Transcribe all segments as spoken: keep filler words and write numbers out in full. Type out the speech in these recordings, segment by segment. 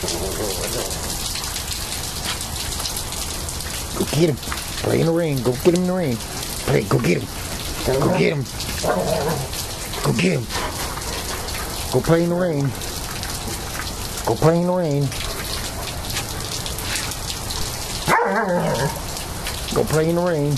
Go get him. Play in the rain. Go get him in the rain. Play. Go get him. Go get him. Go get him. Go play in the rain. Go play in the rain. Go play in the rain.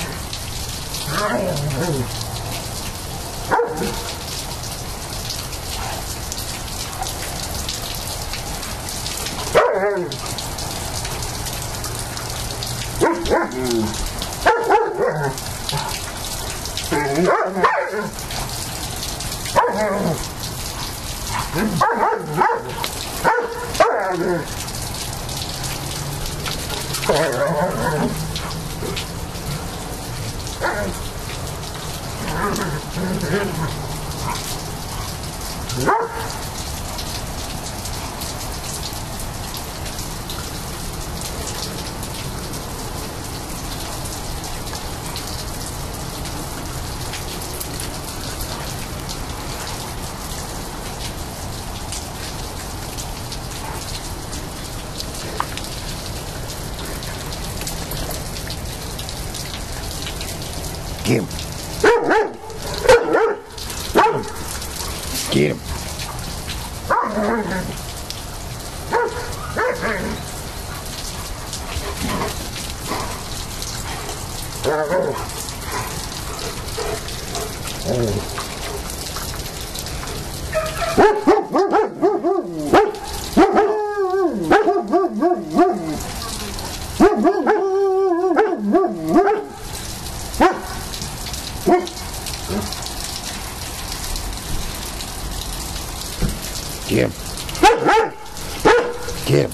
Get him. Get him. Get him. Get him.